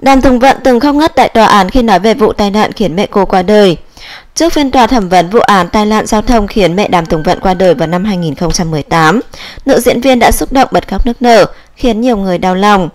Đàm Tùng Vận từng không ngớt tại tòa án khi nói về vụ tai nạn khiến mẹ cô qua đời. Trước phiên tòa thẩm vấn vụ án tai nạn giao thông khiến mẹ Đàm Tùng Vận qua đời vào năm 2018, nữ diễn viên đã xúc động bật khóc nức nở, khiến nhiều người đau lòng.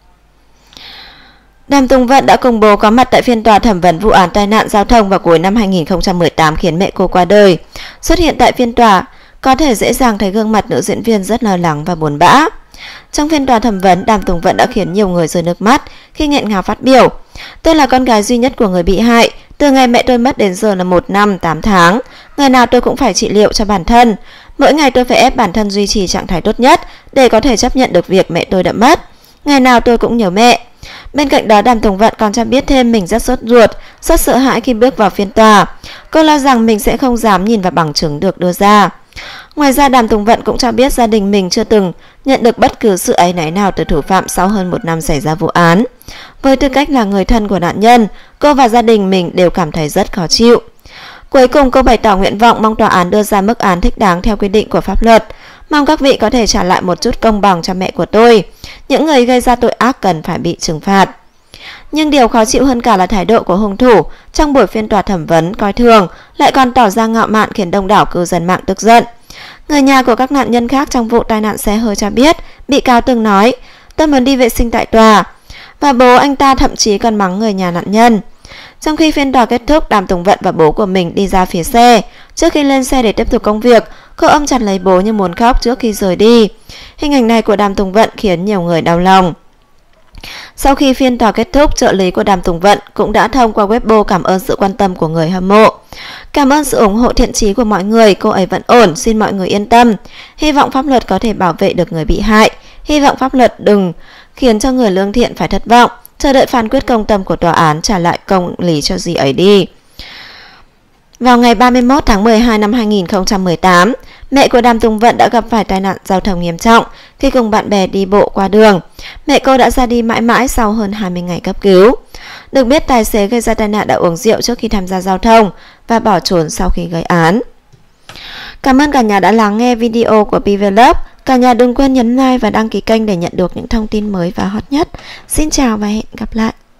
Đàm Tùng Vận đã công bố có mặt tại phiên tòa thẩm vấn vụ án tai nạn giao thông vào cuối năm 2018 khiến mẹ cô qua đời. Xuất hiện tại phiên tòa, có thể dễ dàng thấy gương mặt nữ diễn viên rất lo lắng và buồn bã. Trong phiên tòa thẩm vấn, Đàm Tùng Vận đã khiến nhiều người rơi nước mắt khi nghẹn ngào phát biểu: "Tôi là con gái duy nhất của người bị hại. Từ ngày mẹ tôi mất đến giờ là 1 năm 8 tháng. Ngày nào tôi cũng phải trị liệu cho bản thân. Mỗi ngày tôi phải ép bản thân duy trì trạng thái tốt nhất để có thể chấp nhận được việc mẹ tôi đã mất. Ngày nào tôi cũng nhớ mẹ." Bên cạnh đó, Đàm Tùng Vận còn cho biết thêm mình rất sốt ruột, rất sợ hãi khi bước vào phiên tòa. Cô lo rằng mình sẽ không dám nhìn vào bằng chứng được đưa ra. Ngoài ra, Đàm Tùng Vận cũng cho biết gia đình mình chưa từng nhận được bất cứ sự áy náy nào từ thủ phạm sau hơn 1 năm xảy ra vụ án. Với tư cách là người thân của nạn nhân, cô và gia đình mình đều cảm thấy rất khó chịu. Cuối cùng, cô bày tỏ nguyện vọng mong tòa án đưa ra mức án thích đáng theo quy định của pháp luật. Mong các vị có thể trả lại một chút công bằng cho mẹ của tôi. Những người gây ra tội ác cần phải bị trừng phạt. Nhưng điều khó chịu hơn cả là thái độ của hung thủ trong buổi phiên tòa thẩm vấn coi thường, lại còn tỏ ra ngạo mạn khiến đông đảo cư dân mạng tức giận. Người nhà của các nạn nhân khác trong vụ tai nạn xe hơi cho biết, bị cáo từng nói: "Tôi muốn đi vệ sinh tại tòa." Và bố anh ta thậm chí còn mắng người nhà nạn nhân. Trong khi phiên tòa kết thúc, Đàm Tùng Vận và bố của mình đi ra phía xe. Trước khi lên xe để tiếp tục công việc, cô ôm chặt lấy bố như muốn khóc trước khi rời đi. Hình ảnh này của Đàm Tùng Vận khiến nhiều người đau lòng. Sau khi phiên tòa kết thúc, trợ lý của Đàm Tùng Vận cũng đã thông qua Weibo cảm ơn sự quan tâm của người hâm mộ. "Cảm ơn sự ủng hộ thiện chí của mọi người, cô ấy vẫn ổn, xin mọi người yên tâm. Hy vọng pháp luật có thể bảo vệ được người bị hại. Hy vọng pháp luật đừng khiến cho người lương thiện phải thất vọng. Chờ đợi phán quyết công tâm của tòa án trả lại công lý cho dì ấy đi." Vào ngày 31 tháng 12 năm 2018, mẹ của Đàm Tùng Vận đã gặp phải tai nạn giao thông nghiêm trọng khi cùng bạn bè đi bộ qua đường. Mẹ cô đã ra đi mãi mãi sau hơn 20 ngày cấp cứu. Được biết, tài xế gây ra tai nạn đã uống rượu trước khi tham gia giao thông và bỏ trốn sau khi gây án. Cảm ơn cả nhà đã lắng nghe video của PVlog. Cả nhà đừng quên nhấn like và đăng ký kênh để nhận được những thông tin mới và hot nhất. Xin chào và hẹn gặp lại.